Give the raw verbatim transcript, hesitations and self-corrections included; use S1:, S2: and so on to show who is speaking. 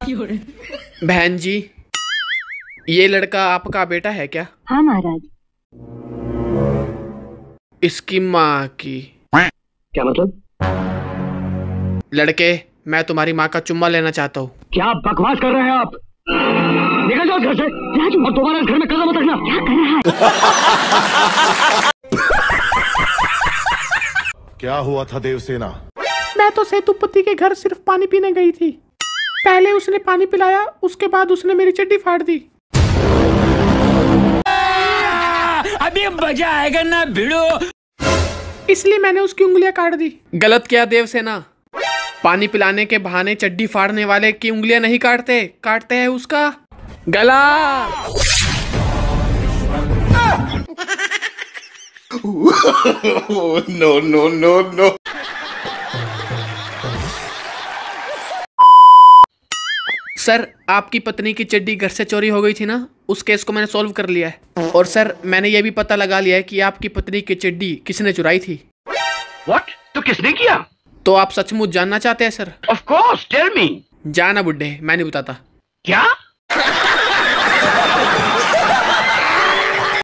S1: बहन जी, ये लड़का आपका बेटा है क्या?
S2: हाँ महाराज।
S1: इसकी माँ की।
S3: क्या मतलब?
S1: लड़के, मैं तुम्हारी माँ का चुम्मा लेना चाहता हूँ।
S3: क्या बकवास कर रहे हैं आप? निकल जाओ घर से राजू, और दोबारा इस घर में कदम मत रखना।
S2: क्या कर रहा है?
S4: क्या हुआ था देवसेना?
S1: मैं तो सेतुपति के घर सिर्फ पानी पीने गई थी। पहले उसने पानी पिलाया, उसके बाद उसने मेरी चड्डी फाड़ दी।
S5: अभी मजा आएगा ना भिड़ो।
S1: इसलिए मैंने उसकी उंगलियां काट दी। गलत किया देवसेना। पानी पिलाने के बहाने चड्डी फाड़ने वाले की उंगलियां नहीं काटते, काटते हैं उसका गला।
S4: No no no no.
S1: Sir, आपकी पत्नी की चड्डी घर से चोरी हो गई थी ना, उस केस को मैंने सॉल्व कर लिया है। और सर, मैंने ये भी पता लगा लिया है कि आपकी पत्नी की चड्डी किसने चुराई थी।
S3: व्हाट? तो किसने किया?
S1: तो आप सचमुच जानना चाहते हैं sir?
S3: Of course, tell me.
S1: जाना बुड्ढे, मैं नहीं बताता।
S3: क्या?